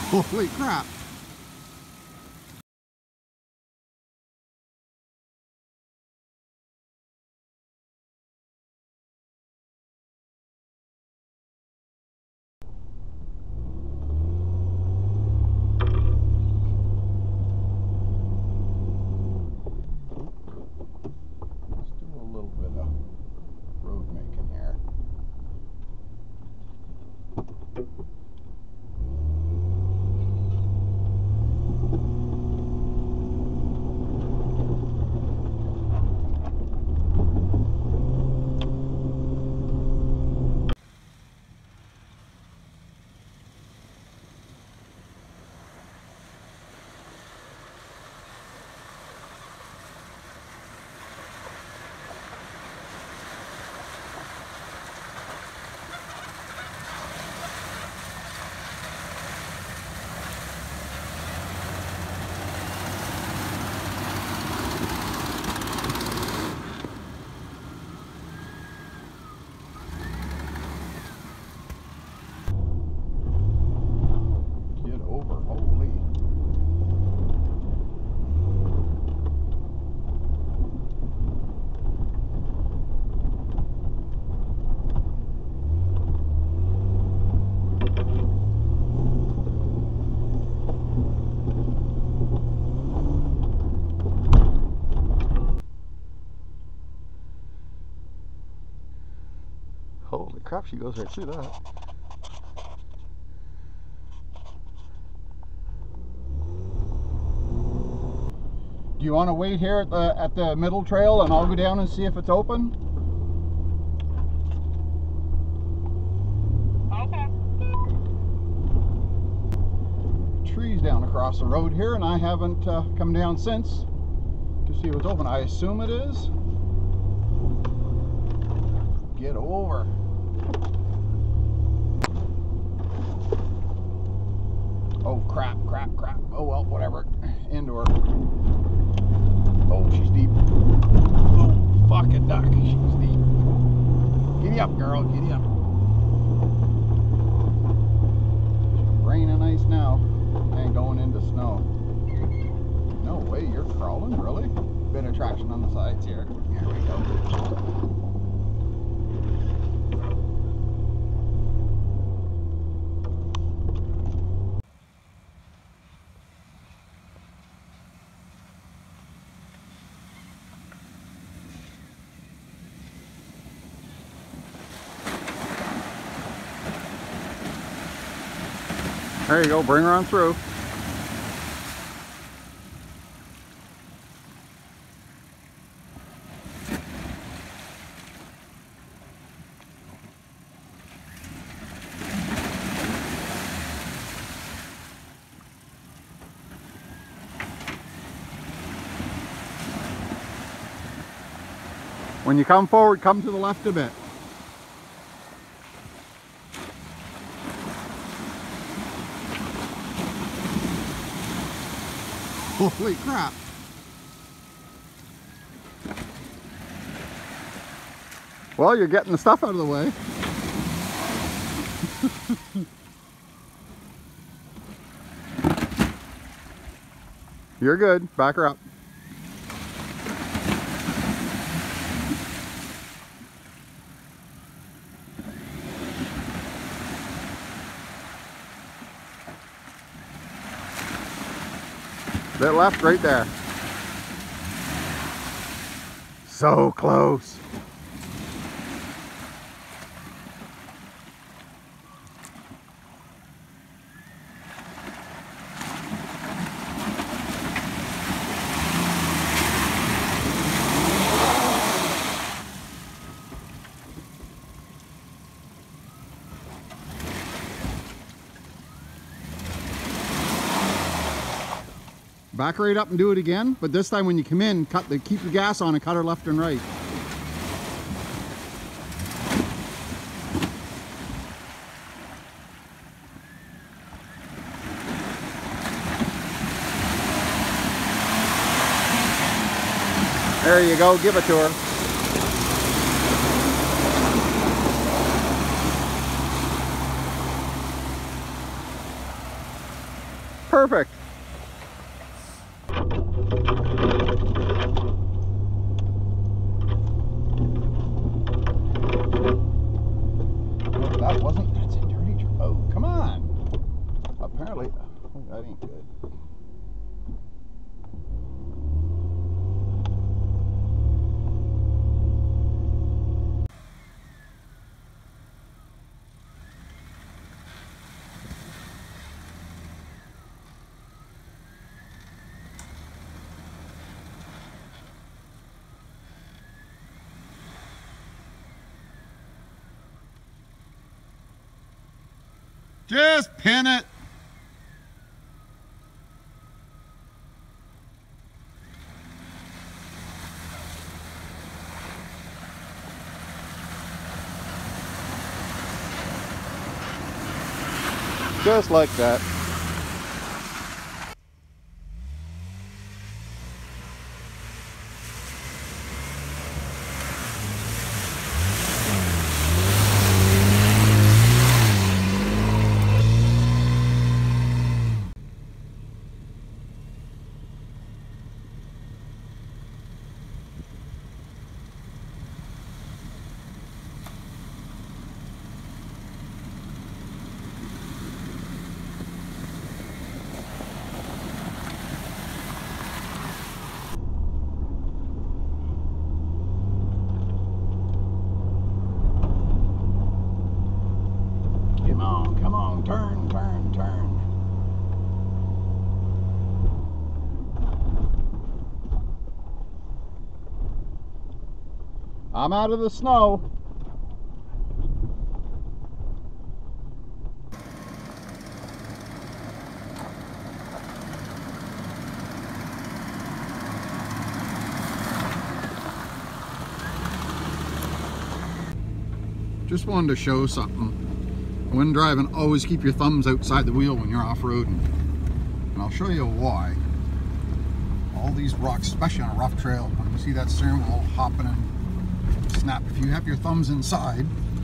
Holy crap. Holy crap, she goes right through that. Do you want to wait here at the middle trail and I'll go down and see if it's open? Okay. Trees down across the road here, and I haven't come down since to see what's open. I assume it is. Get over. Oh crap, crap, crap. Oh well, whatever. Into her. Oh, she's deep. Oh, fucking duck. She's deep. Giddy up, girl. Giddy up. Raining ice now and going into snow. No way, you're crawling, really? Bit of traction on the sides here. Here we go. There you go, bring her on through. When you come forward, come to the left a bit. Holy crap. Well, you're getting the stuff out of the way. You're good. Back her up. Bit left, right there. So close. Back right up and do it again, but this time when you come in, keep your gas on and cut her left and right. There you go, give it to her. perfect. That wasn't, that's a dirty truck. Oh, come on. Apparently, oh, that ain't good. Just pin it. Just like that. Come on, turn, turn, turn. I'm out of the snow. Just wanted to show something. When driving, always keep your thumbs outside the wheel when you're off-roading. And I'll show you why. All these rocks, especially on a rough trail, when you see that steering wheel hopping and snap, if you have your thumbs inside,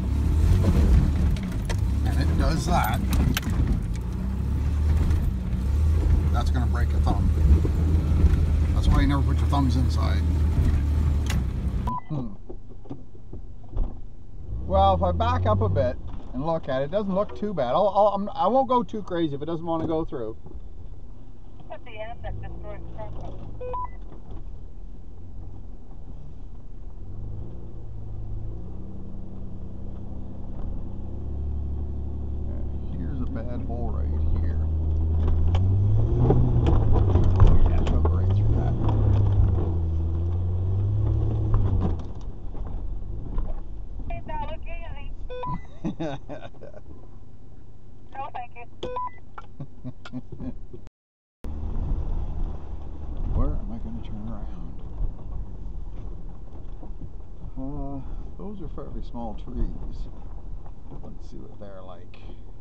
and it does that, that's going to break a thumb. That's why you never put your thumbs inside. Well, if I back up a bit and look at it, it doesn't look too bad. I won't go too crazy if it doesn't want to go through. At the end, that destroys traffic. Here's a bad hole right here. Oh yeah, she'll go right through that. Hey, that look easy. No, thank you. Where am I going to turn around? Those are fairly small trees. Let's see what they're like.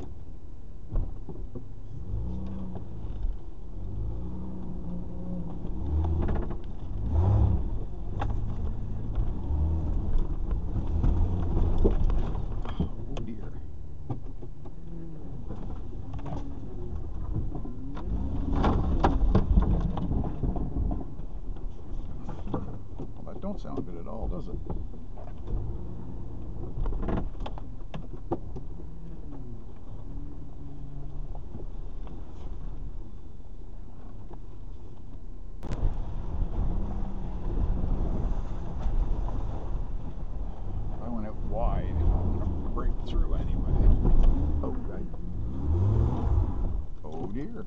Oh dear. Well, that don't sound good at all, does it? Wide, I'm gonna break through anyway. Oh, right. Oh dear.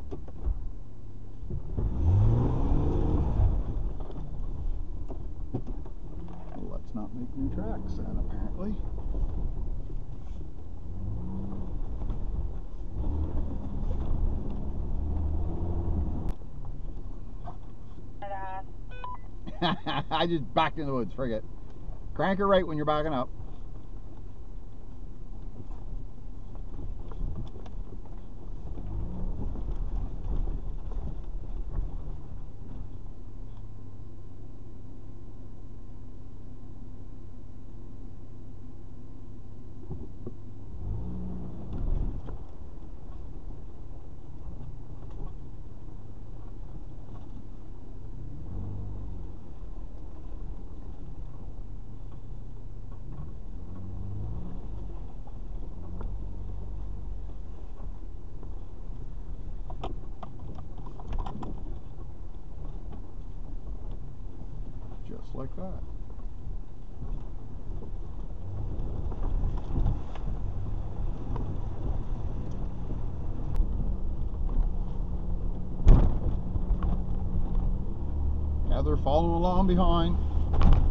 Well, let's not make new tracks then, apparently. I just backed in the woods, forget. Crank her right when you're backing up. Scott. Yeah, they're following along behind.